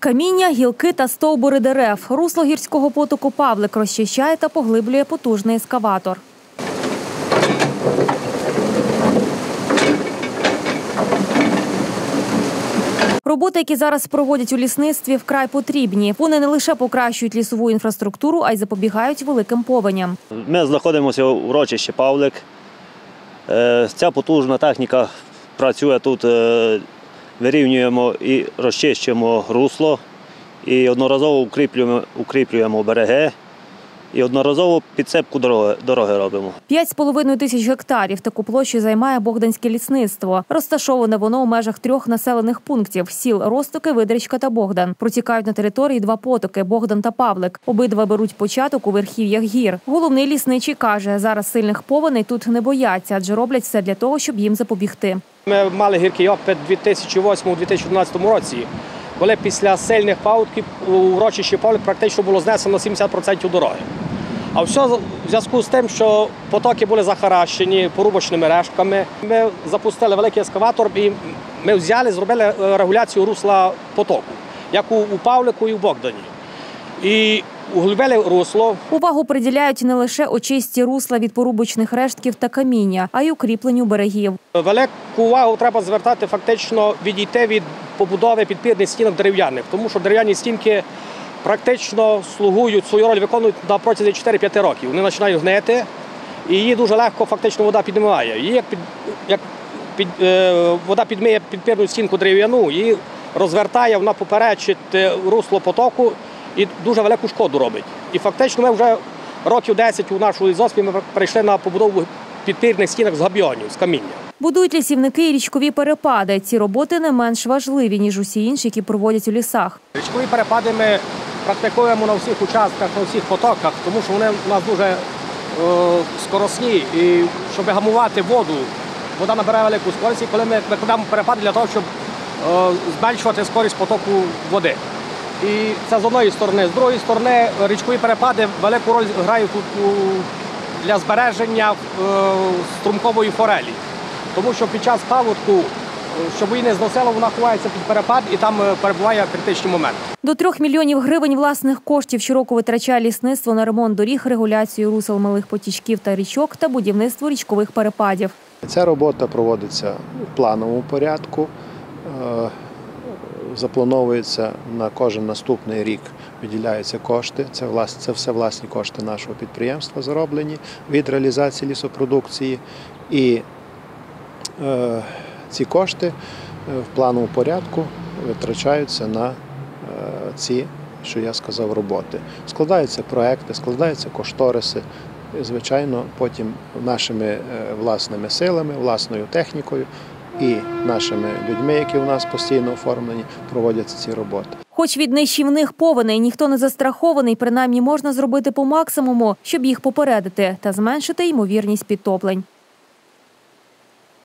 Каміння, гілки та стовбури дерев. Русло гірського потоку Павлик розчищає та поглиблює потужний ескаватор. Роботи, які зараз проводять у лісництві, вкрай потрібні. Вони не лише покращують лісову інфраструктуру, а й запобігають великим повеням. Ми знаходимося в урочищі Павлик. Ця потужна техніка працює тут, вирівнюємо і розчищуємо русло, і одноразово укріплюємо береги, і одноразово підсипку дороги робимо. 5,5 тисяч гектарів таку площу займає Богданське лісництво. Розташоване воно у межах 3 населених пунктів – сіл Розтоки, Видричка та Богдан. Протікають на території 2 потоки – Богдан та Павлик. Обидва беруть початок у верхів'ях гір. Головний лісничий каже, зараз сильних повеней тут не бояться, адже роблять все для того, щоб їм запобігти. Ми мали гіркий опит у 2008-2012 році, коли після сильних паводків у урочищі Павлик практично було знесено 70% дороги. А все в зв'язку з тим, що потоки були захаращені порубочними рештками. Ми запустили великий ескаватор і ми взяли, зробили регуляцію русла потоку, як у Павлику і у Богдані. І углубили русло. Увагу приділяють не лише очисті русла від порубочних рештків та каміння, а й укріпленню берегів. Велику увагу треба звертати, фактично відійти від побудови підпірних стінок дерев'яних, тому що дерев'яні стінки практично слугують, свою роль виконують на протязі 4-5 років. Вони починають гнити, і її дуже легко фактично вода підмиває. Її, як вода підмиє підпірну стінку дерев'яну, її розвертає, вона поперечить русло потоку і дуже велику шкоду робить. І фактично ми вже років 10 у нашому лісгоспі ми перейшли на побудову підпірних стінок з габіонів, з каміння. Будують лісівники і річкові перепади. Ці роботи не менш важливі, ніж усі інші, які проводять у лісах. Річкові перепади ми практикуємо на всіх участках, на всіх потоках, тому що вони у нас дуже скоростні. І щоб гамувати воду, вода набирає велику скорість, і коли ми викладаємо перепади для того, щоб зменшувати скорість потоку води. І це з одної сторони. З другої сторони, річкові перепади велику роль грають для збереження струмкової форелі. Тому що під час паводку, щоб її не зносило, вона ховається під перепад і там перебуває критичний момент. До 3 мільйонів гривень власних коштів щороку витрачає лісництво на ремонт доріг, регуляцію русел малих потічків та річок та будівництво річкових перепадів. Ця робота проводиться в плановому порядку. Заплановується на кожен наступний рік, виділяються кошти. Це все власні кошти нашого підприємства зароблені від реалізації лісопродукції. І ці кошти в плановому порядку витрачаються на ці, що я сказав, роботи. Складаються проекти, складаються кошториси. Звичайно, потім нашими власними силами, власною технікою і нашими людьми, які у нас постійно оформлені, проводяться ці роботи. Хоч від нищівних повеней ніхто не застрахований, принаймні можна зробити по максимуму, щоб їх попередити та зменшити ймовірність підтоплень.